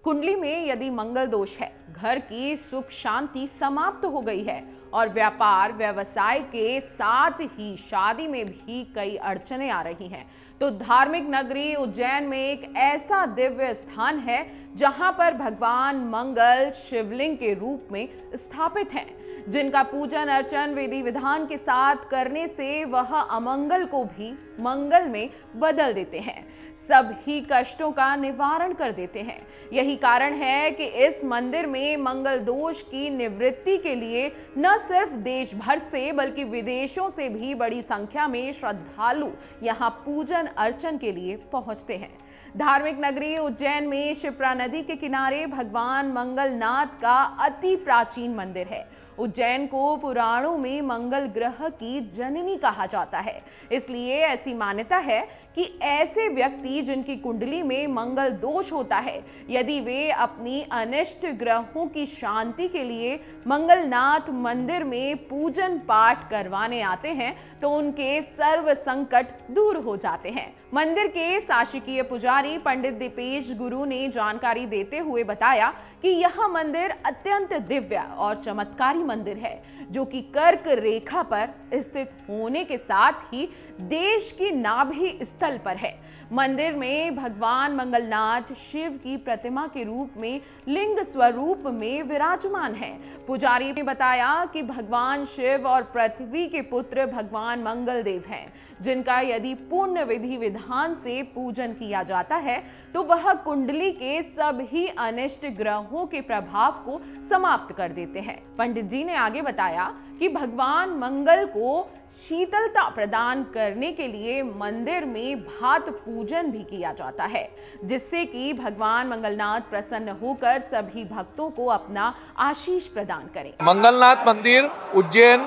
कुंडली में यदि मंगल दोष है, घर की सुख शांति समाप्त हो गई है और व्यापार व्यवसाय के साथ ही शादी में भी कई अड़चने आ रही हैं, तो धार्मिक नगरी उज्जैन में एक ऐसा दिव्य स्थान है जहां पर भगवान मंगल शिवलिंग के रूप में स्थापित हैं, जिनका पूजन अर्चन विधि विधान के साथ करने से वह अमंगल को भी मंगल में बदल देते हैं, सभी कष्टों का निवारण कर देते हैं। यही कारण है कि इस मंदिर में मंगल दोष की निवृत्ति के लिए न सिर्फ देश भर से बल्कि विदेशों से भी बड़ी संख्या में श्रद्धालु यहां पूजन अर्चन के लिए पहुंचते हैं। धार्मिक नगरी उज्जैन में शिप्रा नदी के किनारे भगवान मंगलनाथ का अति प्राचीन मंदिर है। उज्जैन को पुराणों में मंगल ग्रह की जननी कहा जाता है, इसलिए ऐसी मान्यता है कि ऐसे व्यक्ति जिनकी कुंडली में मंगल दोष होता है, यदि वे अपनी अनिष्ट ग्रहों की शांति के लिए मंगलनाथ मंदिर में पूजन पाठ करवाने आते हैं तो उनके सर्व संकट दूर हो जाते हैं। मंदिर के शासकीय पुजारी पंडित दीपेश गुरु ने जानकारी देते हुए बताया कि यह मंदिर अत्यंत दिव्य और चमत्कारी मंदिर है, जो कि कर्क रेखा पर स्थित होने के साथ ही देश की नाभि स्थल पर है। मंदिर में भगवान मंगलनाथ शिव की प्रतिमा के रूप में लिंग स्वरूप में विराजमान है। पुजारी ने बताया कि भगवान शिव और पृथ्वी के पुत्र भगवान मंगल देव हैं, जिनका यदि पूर्ण विधि विधान से पूजन किया जाता है तो वह कुंडली के सभी अनिष्ट ग्रहों के प्रभाव को समाप्त कर देते हैं। पंडित जी ने आगे बताया कि भगवान मंगल को शीतलता प्रदान करने के लिए मंदिर में भात पूजन भी किया जाता है, जिससे कि भगवान मंगलनाथ प्रसन्न होकर सभी भक्तों को अपना आशीष प्रदान करें। मंगलनाथ मंदिर उज्जैन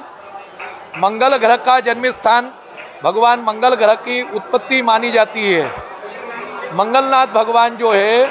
मंगल ग्रह का जन्म स्थान, भगवान मंगल ग्रह की उत्पत्ति मानी जाती है। मंगलनाथ भगवान जो है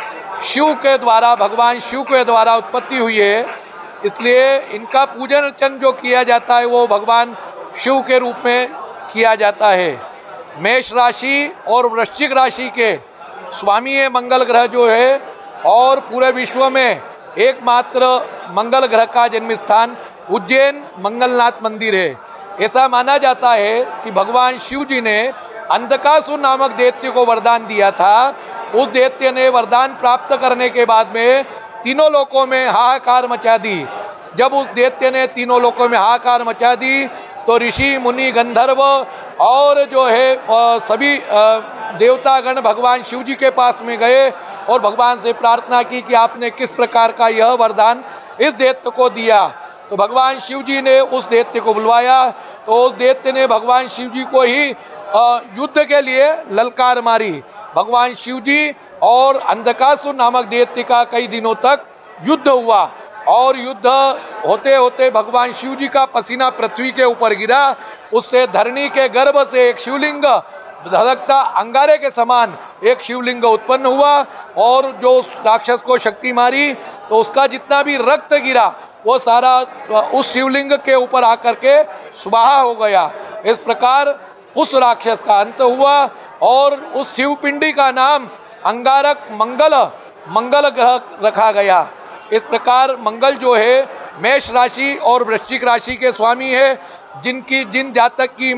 भगवान शिव के द्वारा उत्पत्ति हुई है, इसलिए इनका पूजन अर्चन जो किया जाता है वो भगवान शिव के रूप में किया जाता है। मेष राशि और वृश्चिक राशि के स्वामी है मंगल ग्रह जो है, और पूरे विश्व में एकमात्र मंगल ग्रह का जन्म स्थान उज्जैन मंगलनाथ मंदिर है। ऐसा माना जाता है कि भगवान शिव जी ने अंधकासुर नामक दैत्य को वरदान दिया था। उस दैत्य ने वरदान प्राप्त करने के बाद में तीनों लोकों में हाहाकार मचा दी। जब उस दैत्य ने तीनों लोकों में हाहाकार मचा दी तो ऋषि मुनि गंधर्व और जो है सभी देवतागण भगवान शिव जी के पास में गए और भगवान से प्रार्थना की कि आपने किस प्रकार का यह वरदान इस दैत्य को दिया। तो भगवान शिव जी ने उस दैत्य को बुलवाया, तो उस दैत्य ने भगवान शिव जी को ही युद्ध के लिए ललकार मारी। भगवान शिव जी और अंधकासुर नामक दैत्य का कई दिनों तक युद्ध हुआ, और युद्ध होते होते भगवान शिव जी का पसीना पृथ्वी के ऊपर गिरा। उससे धरणी के गर्भ से एक शिवलिंग धधकता अंगारे के समान एक शिवलिंग उत्पन्न हुआ, और जो राक्षस को शक्ति मारी तो उसका जितना भी रक्त गिरा वो सारा उस शिवलिंग के ऊपर आकर के स्वाहा हो गया। इस प्रकार उस राक्षस का अंत हुआ, और उस शिवपिंडी का नाम अंगारक मंगल ग्रह रखा गया। इस प्रकार मंगल जो है मेष राशि और वृश्चिक राशि के स्वामी है। जिन जातक की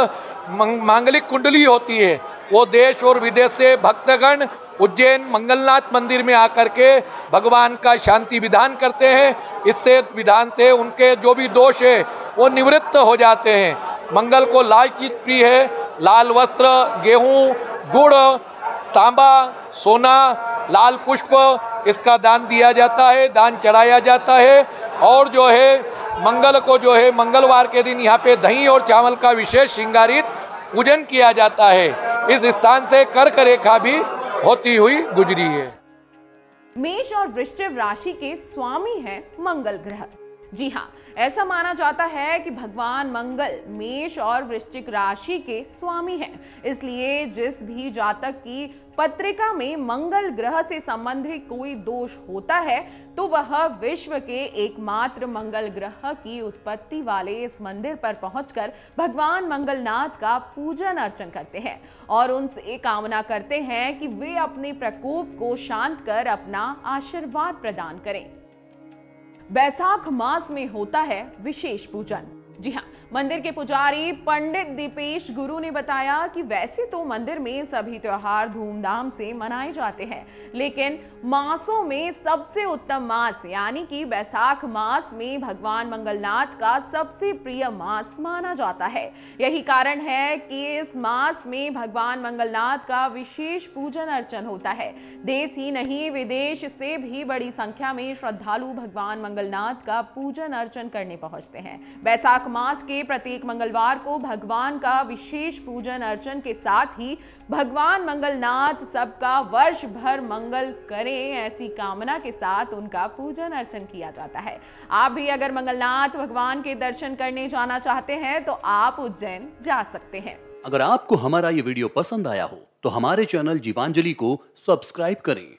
मांगलिक कुंडली होती है वो देश और विदेश से भक्तगण उज्जैन मंगलनाथ मंदिर में आकर के भगवान का शांति विधान करते हैं। इससे विधान से उनके जो भी दोष है वो निवृत्त हो जाते हैं। मंगल को लाल चीज प्रिय है, लाल वस्त्र, गेहूँ, गुड़, तांबा, सोना, लाल पुष्प इसका दान दिया जाता है, दान चढ़ाया जाता है। और जो है मंगल को जो है मंगलवार के दिन यहाँ पे दही और चावल का विशेष श्रृंगारित पूजन किया जाता है। इस स्थान से कर्क रेखा भी होती हुई गुजरी है। मेष और वृश्चिक राशि के स्वामी हैं मंगल ग्रह। जी हाँ, ऐसा माना जाता है कि भगवान मंगल मेष और वृश्चिक राशि के स्वामी हैं। इसलिए जिस भी जातक की पत्रिका में मंगल ग्रह से संबंधित कोई दोष होता है तो वह विश्व के एकमात्र मंगल ग्रह की उत्पत्ति वाले इस मंदिर पर पहुंचकर भगवान मंगलनाथ का पूजन अर्चन करते हैं और उनसे कामना करते हैं कि वे अपने प्रकोप को शांत कर अपना आशीर्वाद प्रदान करें। बैसाख मास में होता है विशेष पूजन। जी हाँ, मंदिर के पुजारी पंडित दीपेश गुरु ने बताया कि वैसे तो मंदिर में सभी त्योहार धूमधाम से मनाए जाते हैं, लेकिन मासों में सबसे उत्तम मास यानी कि बैसाख मास में भगवान मंगलनाथ का सबसे प्रिय मास माना जाता है। यही कारण है कि इस मास में भगवान मंगलनाथ का विशेष पूजन अर्चन होता है। देश ही नहीं विदेश से भी बड़ी संख्या में श्रद्धालु भगवान मंगलनाथ का पूजन अर्चन करने पहुंचते हैं। बैसाख मास के प्रत्येक मंगलवार को भगवान का विशेष पूजन अर्चन के साथ ही भगवान मंगलनाथ सबका वर्ष भर मंगल करें ऐसी कामना के साथ उनका पूजन अर्चन किया जाता है। आप भी अगर मंगलनाथ भगवान के दर्शन करने जाना चाहते हैं तो आप उज्जैन जा सकते हैं। अगर आपको हमारा ये वीडियो पसंद आया हो तो हमारे चैनल जीवांजलि को सब्सक्राइब करें